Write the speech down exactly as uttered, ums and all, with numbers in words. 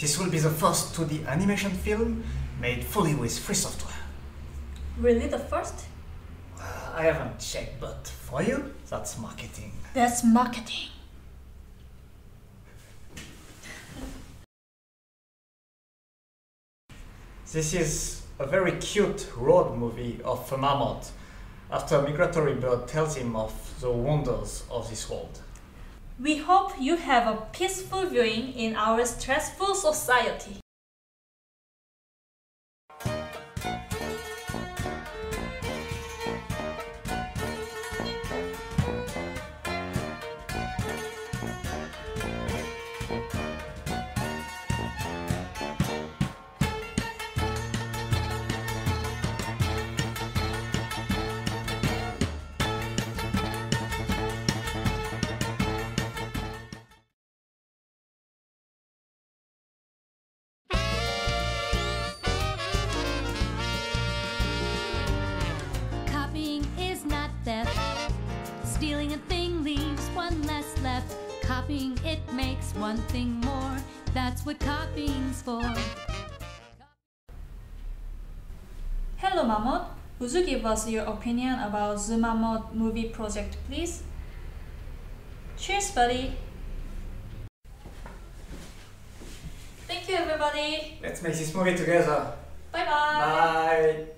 This will be the first two D animation film made fully with free software. Really the first? Uh, I haven't checked, but for you, that's marketing. That's marketing. This is a very cute road movie of a marmot after a migratory bird tells him of the wonders of this world. We hope you have a peaceful viewing in our stressful society. Stealing a thing leaves one less left. Copying it makes one thing more. That's what copying's for. Hello Marmot, would you give us your opinion about ZeMarmot movie project, please? Cheers, buddy! Thank you, everybody! Let's make this movie together. Bye-bye! Bye!